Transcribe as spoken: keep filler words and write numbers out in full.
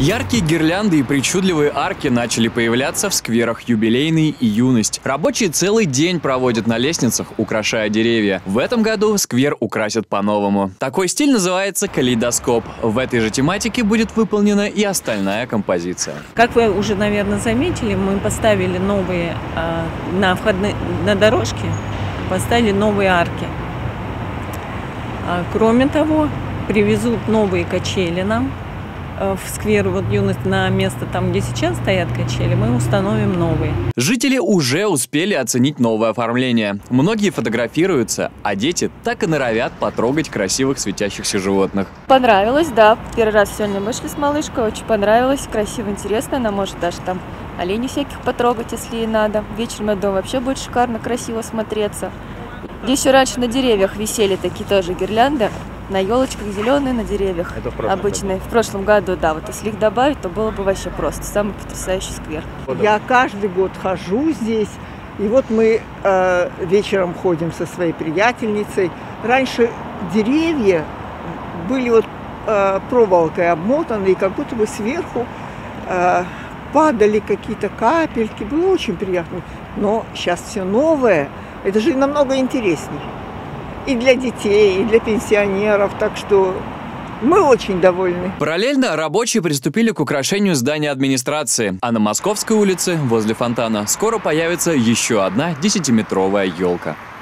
Яркие гирлянды и причудливые арки начали появляться в скверах «Юбилейный» и «Юность». Рабочие целый день проводят на лестницах, украшая деревья. В этом году сквер украсят по-новому. Такой стиль называется «Калейдоскоп». В этой же тематике будет выполнена и остальная композиция. Как вы уже, наверное, заметили, мы поставили новые э, на входной на дорожке, поставили новые арки. А, кроме того, привезут новые качели нам в сквер, вот «Юность», на место там, где сейчас стоят качели, мы установим новые. Жители уже успели оценить новое оформление. Многие фотографируются, а дети так и норовят потрогать красивых светящихся животных. Понравилось, да. Первый раз сегодня мы шли с малышкой, очень понравилось, красиво, интересно. Она может даже там оленей всяких потрогать, если ей надо. Вечером, я думаю, вообще будет шикарно, красиво смотреться. Здесь еще раньше на деревьях висели такие тоже гирлянды. На елочках зеленые, на деревьях. Это в обычные. Году. В прошлом году, да. Вот если их добавить, то было бы вообще просто самый потрясающий сквер. Я каждый год хожу здесь. И вот мы э, вечером ходим со своей приятельницей. Раньше деревья были вот э, проволокой обмотаны, и как будто бы сверху э, падали какие-то капельки. Было очень приятно. Но сейчас все новое. Это же намного интереснее. И для детей, и для пенсионеров, так что мы очень довольны. Параллельно рабочие приступили к украшению здания администрации, а на Московской улице, возле фонтана, скоро появится еще одна десятиметровая елка.